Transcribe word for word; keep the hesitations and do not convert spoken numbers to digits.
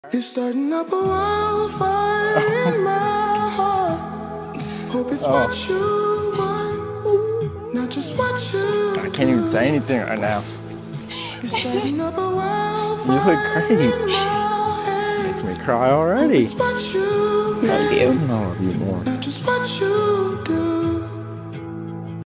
You're starting up a wildfire in my heart. Hope it's Oh. what you want, not just what you I can't even say anything right now. You're starting up a wildfire. You look great. Makes me cry already. It's what you Love you. I love you more. not just what you do.